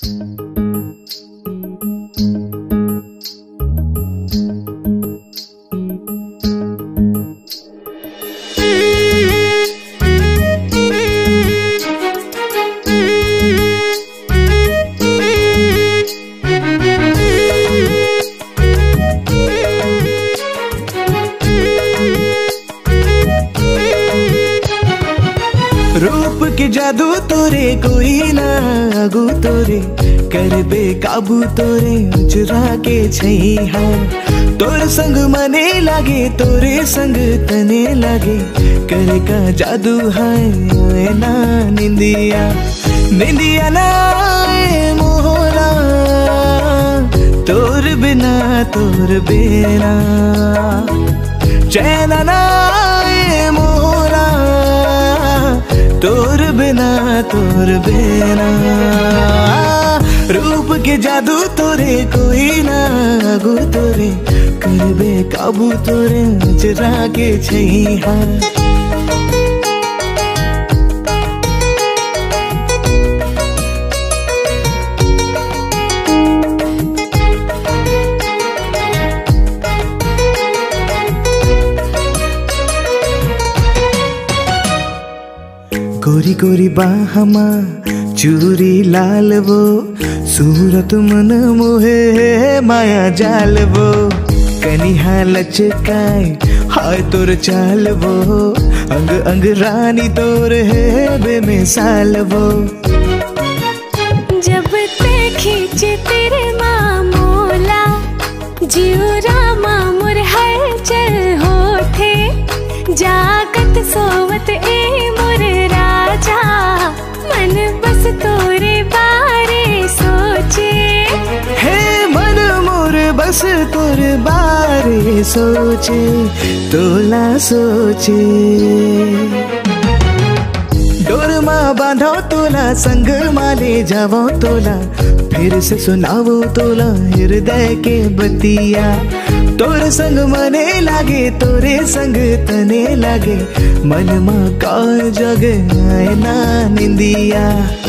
रूप के जादू तोरे कोई ना आगू तोरे कर बेकाबू तोरे उजरा के छैहा तोर संग मने लागे तोरे संग तने लागे करे का जादू है ना निंदिया निंदिया ना मोहरा तोर बिना चैन ना मोहरा तोर बिना रूप के जादू तोरे कोई ना आगू तोरे कर बेकाबू तोरे उजरा के छैहा गोरी गोरी बाहमा चूरी लाल वो सूरत मन मोहे माया जाल वो कनिहा लचकाए हाय तोर चाल वो अंग अंग रानी तोर है बेमिसाल वो जब ते खींचे तेरे मामोला जियोरा मामुर हर चल होठे जागत सोवत ए मोर राजा मन बस तोरे बारे सोचे हे मन मोर बस तोरे बारे सोचे तोला सोचे डोर माँ बांधो तोला संग माले जावो तोला फिर से सुनावो तोला हृदय के बतिया तोर संग मने लागे तोरे संग तने लागे मन माँ का जग आए ना निंदिया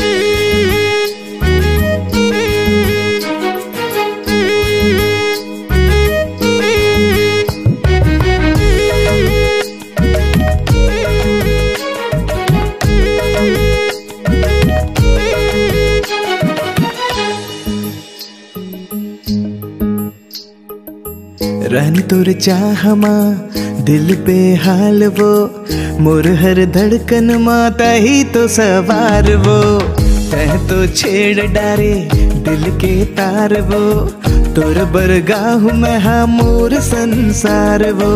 रानी तोर चाहमा दिल पे हाल वो मोर हर धड़कन माता ही तो सवार वो तह तो छेड़ डारे दिल के तार वो तोर बरगाह में हा मोर संसार वो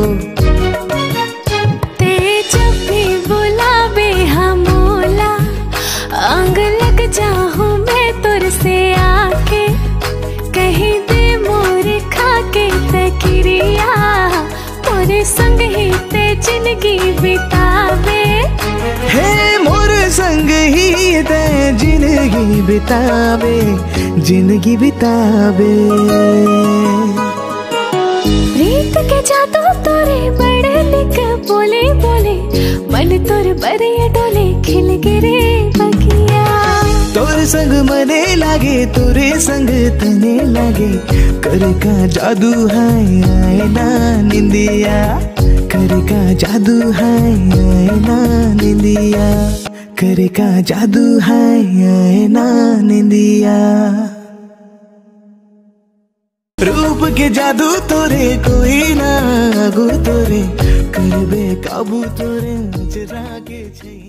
ते जब भी बुलावे हमोला अंग लग जाऊं मैं तुर से आके कहीं दे मोर खाके तकिरिया मोरे संग ही ते जिंदगी बितावे हे मोर संग ही ते जिंदगी बितावे रीत के जादू तोरे बड़े लिख बोले बोले मन तोर बरे डोले खिल गिरे बगिया तोर संग मने लागे तोरे संग तने लागे कर का जादू है आए ना निंदिया कर का जादू है आए ना निंदिया कर का जादू है आए ना निंदिया रूप के जादू तोरे कोई ना आगू तोरे कर बेकाबू तोरे उजरा के छैहा।